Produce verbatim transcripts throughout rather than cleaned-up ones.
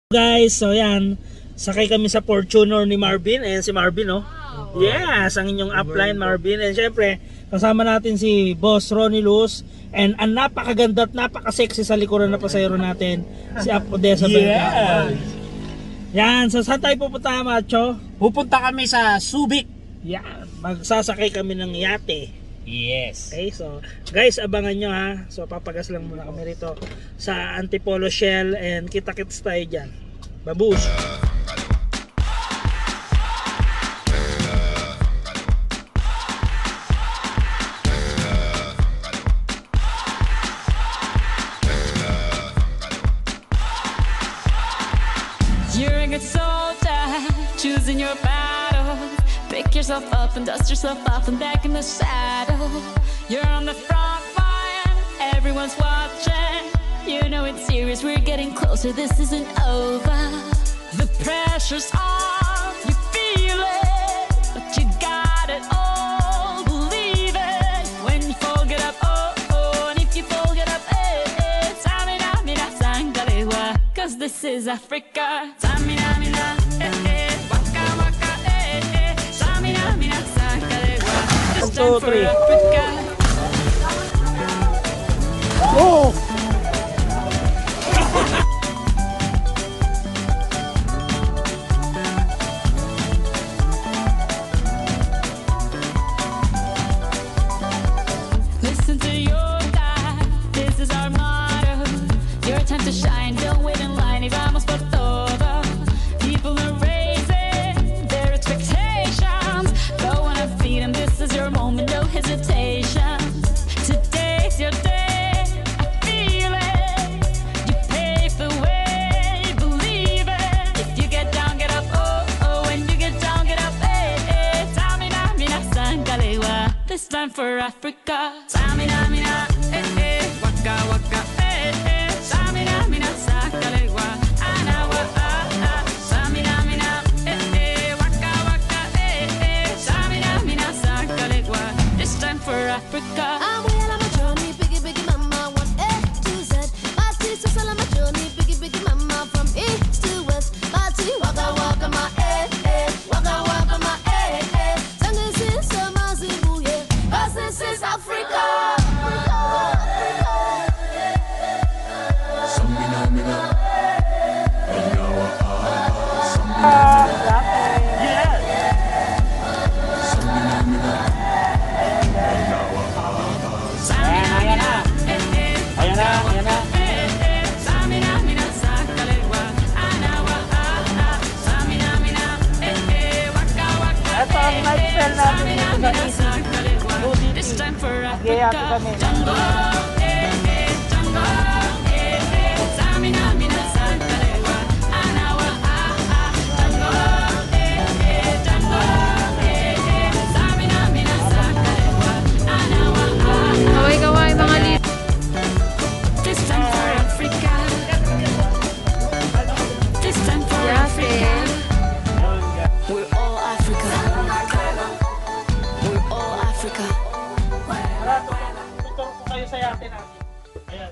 Guys, so yan, sakay kami sa Fortuner ni Marvin. Ayan si Marvin, oh. Wow. Yes, ang inyong upline Marvin. And syempre, kasama natin si Boss Ronnie Luz. And ang napakaganda at napaka-sexy sa likuran na pasayro natin, si Apo Desa Vergara. Yes. Yan, so saan tayo pupunta, Macho? Pupunta kami sa Subic. Yan, magsasakay kami ng yate. Yes. Okay, so guys, abangan nyo ha. So papagas lang muna kami rito sa Antipolo Shell and kita-kits tayo dyan. Babush! You're a good soldier, choosing your battle. Pick yourself up and dust yourself off and back in the saddle. You're on the front line, everyone's watching. You know it's serious, we're getting closer, this isn't over. The pressure's on, you feel it, but you got it all, believe it. When you fall, get up, oh, oh, and if you fall, get up, eh, eh. Tamina, mina, sangalewa, cause this is Africa. Tamina, mina, eh, eh, waka, waka, eh, eh. Tamina, mina, sangalewa, it's time for Africa. Oh! Listen to your God, this is our motto. Your time to shine, don't wait in line, y vamos por todo. People are raising their expectations. Go on and feed them, this is your moment, no hesitation. Today's your day, I feel it. You pave the way, believe it. If you get down, get up, oh, oh. When you get down, get up, eh, eh. Tamina, mina, sangalewa. This time for Africa. Tamina, mina, eh, eh. Waka, waka, eh, eh. Tamina, mina, sangalewa. Anawa, ah, ah. Tamina, mina, eh, eh. Waka, waka, eh, eh. Tamina, mina, sangalewa. This time for Africa. I'm well on my journey, biggie, biggie, mama, one A to Z. My teeth so on my journey, biggie, biggie, mama, from east to west. My teeth waka, waka, my eh, eh, waka, waka, my eh, eh. Tango is so mazibu, yeah, 'cause this is Africa. Ayan na, ayan na, ayan na. Ito ang lifestyle natin dito sa Easy. Nagyayati kami. Kaway-kaway mga lit. This time for Africa. This time for Africa. We're all Africa. We're all Africa. Tutor ko kayo sa yate natin. Ayan.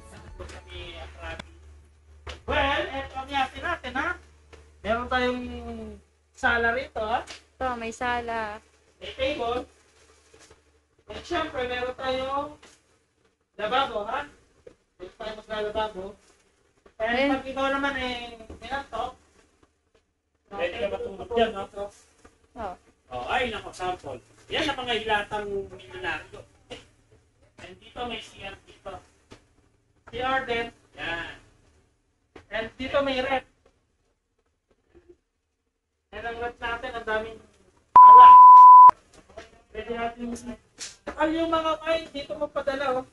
Well, eto ang yate natin, ha? Meron tayong sala rito, ha? Ito, may sala. May table. At syempre, meron tayong lababo, ha? Meron tayong maglalababo. And Ayun. pag ikaw naman eh, minantok, pwede ka matulog dyan, no? Oh. Oh, ay, nako, sample. Yan ang mga hilatang milyonaryo. And dito may C R dito. C R din. Yan. And dito may rep. And ang rep natin, ang daming ala. Pwede natin al yung mga kain dito magpadala, oh.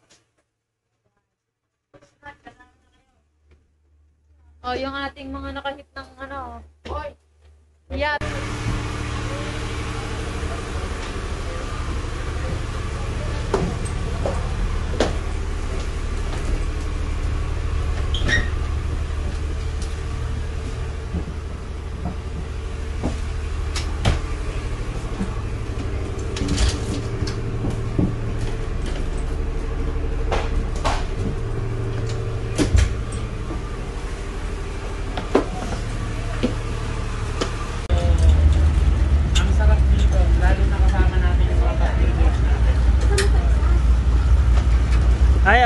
Oh, yung ating mga nakahit ng ano. Hoy. Yeah.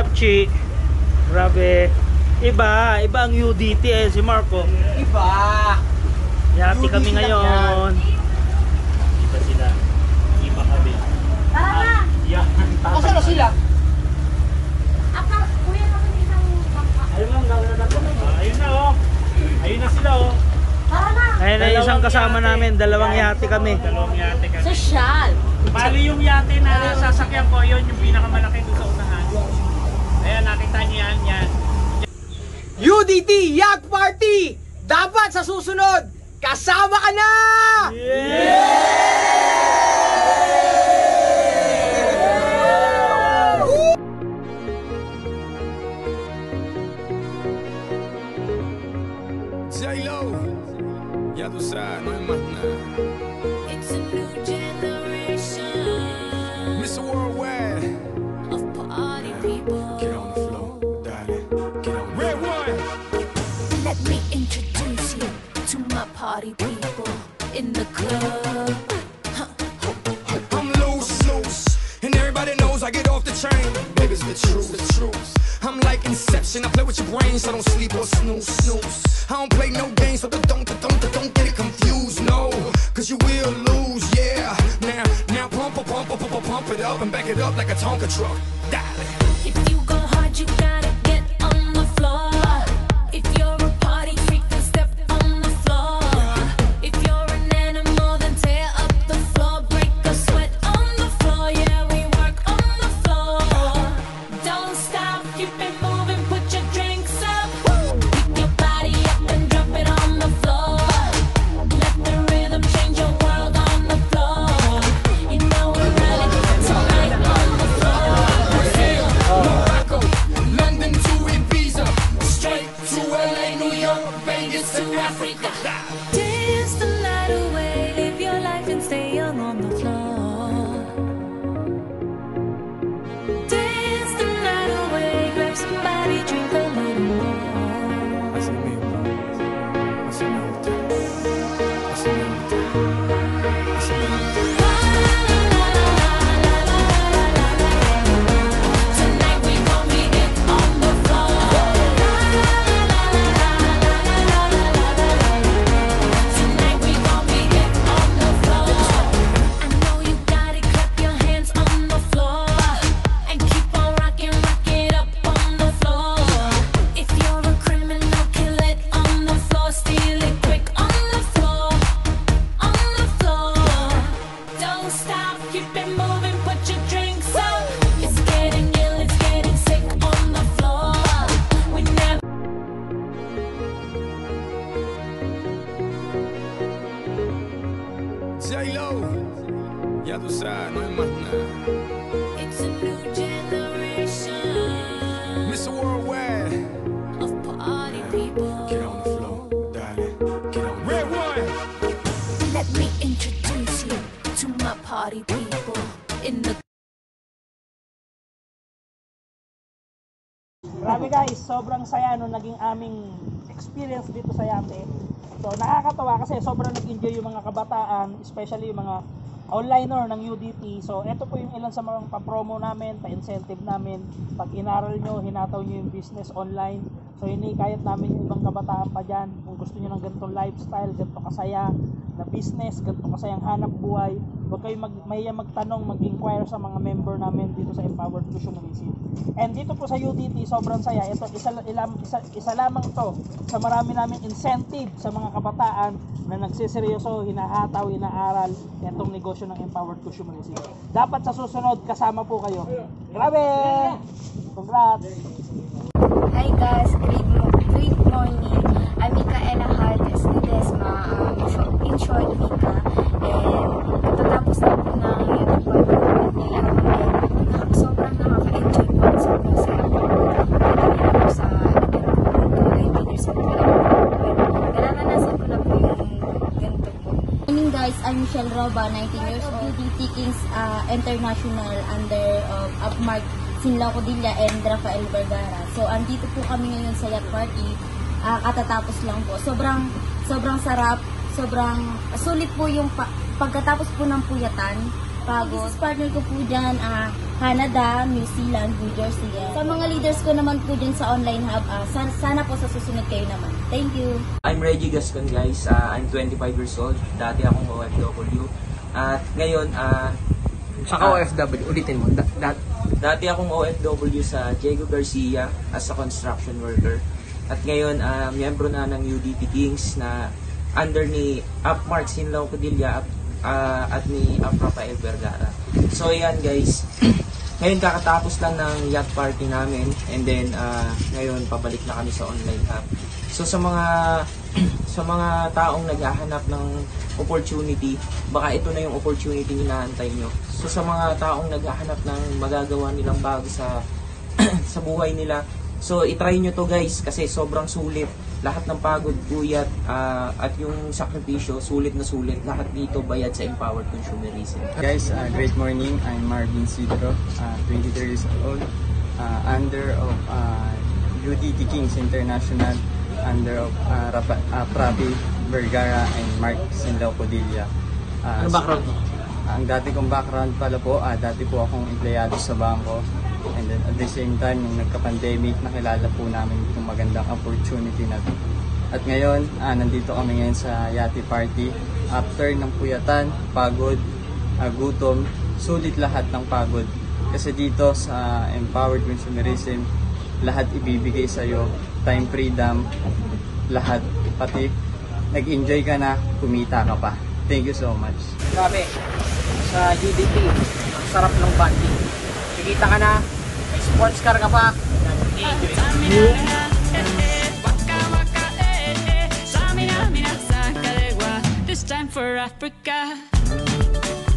Chi. Grabe. Iba, iba ang U D T eh, si Marco. Iba. Yati kami U D T lang ngayon. Iba sila. Iba kami. Tara! Yan. Asa na sila? Apa, kuya naman isang bangka. Ayun lang, gawin na natin. Ayun na oh. Ayun na sila oh. Tara na! Ayun na yung isang kasama namin, dalawang yati kami. Dalawang yate kami. Social! Bali yung yate na sasakyan ko, yun yung pinakamalaki doon sa unahan. Ayan, nakita niyo yan, yan. U D T Yacht Party! Dapat sa susunod, kasama ka na! J-Lo, ya tú sabes, no hay más nada. It's a new generation Mister Worldwide, of party people. get on the floor, darling, get on the Red one. Let me introduce you to my party people in the club. I'm loose, loose, and everybody knows I get off the train. Baby, it's the truth, the truth. I'm like Inception, I play with your brains, so don't sleep or snooze, snooze. I don't play no games, so don't, don't, don't, don't get it confused, no, cause you will lose, yeah. Now, now pump, pump, pump, pump, pump, pump it up and back it up like a Tonka truck, darling. If you go hard, you gotta get on the floor. If you're a party freak, then step on the floor. If you're an animal, then tear up the floor. Break a sweat on the floor, yeah, we work on the floor. Don't stop, keep it moving, put your drinks up. Pick your body up and drop it on the floor. Let the rhythm change your world on the floor. You know we're ready tonight on the floor. Morocco, London to Ibiza, straight to L A, New York, Vegas to Africa. Dance the night away, live your life and stay young on the floor. Dance the night away, grab somebody, drink a little more. Así mismo, así me gusta, así me gusta, así me gusta. Tonight we gon' be it on the floor. Tonight we gon' be it on the floor. I know you got it, clap your hands on the floor and keep on rocking, rock it up on the floor. If you're a criminal, kill it on the floor, steal it quick on the floor, on the floor. Don't stop, keep it moving, put your drinks up. It's getting ill, it's getting sick on the floor. We never. J-Lo, ya tú sabes, no hay más nada. It's a new generation Mister Worldwide, of party people. get on the floor, darling, get on the Red one. Let me introduce you to my party people in the. Grabe guys, sobrang saya nung naging aming experience dito sa Yate. So nakakatawa kasi sobrang nag-enjoy yung mga kabataan, especially yung mga onliner ng U D T. So ito po yung ilan sa mga pa-promo namin, pa-incentive namin. Pag inaral nyo, hinataw nyo yung business online. So hinikayat namin yung ibang kabataan pa dyan. Kung gusto nyo ng ganitong lifestyle, ganito kasaya na business, ganito kasayang hanap buhay, huwag kayo mag, mahiya magtanong, mag-inquire sa mga member namin dito sa Empowered Cushion. And dito po sa U D T, sobrang saya. Ito, isa, ilam, isa, isa lamang to sa marami namin incentive sa mga kabataan na nagsiseryoso, hinahataw, hinaaral itong negosyo ng Empowered Cushion. Dapat sa susunod, kasama po kayo. Grabe! Congrats! Hi guys, great, mo- great morning. I'm Micaela Hardes Ledesma, um, short- in short Mika. And katatapos na po ng YouTube podcast nila. And na- sobrang nakaka-enjoy po. Sobrang saya po. Pagdating po sa event po ito, Kaibigan Central. Nararanasan ko na po yung ganito po. Morning guys, I'm Michelle Roba, nineteen years old, U D T Kings uh, International under of uh, Upmark Sinla Codilla and Rafael Vergara. So andito po kami ngayon sa yacht party. Uh, katatapos lang po. Sobrang sobrang sarap, sobrang sulit po yung pa- pagkatapos po ng puyatan. Pagod. Partner ko po dyan, ah, Canada, New Zealand, New Jersey. Yan. Sa mga leaders ko naman po dyan sa online hub, ah, sana, sana po sa susunod kayo naman. Thank you. I'm Reggie Gascon, guys. Uh, I'm twenty-five years old. Dati akong O F W. At ngayon, uh, Saka O F W, ulitin mo. Da, da, dati akong O F W sa Diego Garcia as a construction worker. At ngayon, uh, miyembro na ng U D T Kings na under ni Upmark Sinlaw Codilla at, uh, at ni Up Rafael Vergara. So yan guys, ngayon kakatapos lang ng yacht party namin and then uh, ngayon pabalik na kami sa online hub. So sa mga sa mga taong naghahanap ng opportunity, baka ito na yung opportunity na hinaantay nyo. So sa mga taong naghahanap ng magagawa nilang bago sa sa buhay nila, so itry nyo to guys kasi sobrang sulit. Lahat ng pagod, puyat, uh, at yung sakripisyo, sulit na sulit. Lahat dito bayad sa empowered consumerism. Guys, uh, great morning. I'm Marvin Sidro, uh, twenty-three years old, uh, under of uh, U D T Kings International, under of uh, Rapa, uh, Prabi Vergara and Mark Sinlaw Codilla. Uh, ano background mo? So, ang dati kong background pala po, uh, dati po akong empleyado sa bangko. And then at the same time, nung nagka-pandemic, nakilala po namin itong magandang opportunity na ito. At ngayon, ah, nandito kami ngayon sa Yachty Party. After ng puyatan, pagod, ah, gutom, sulit lahat ng pagod. Kasi dito sa Empowered Consumerism, lahat ibibigay sa'yo. Time freedom, lahat. Pati nag-enjoy ka na, kumita ka pa. Thank you so much. Grabe, sa U D T, ang sarap ng banding. Kikita ka na, may sports car ka pa. This time for Africa.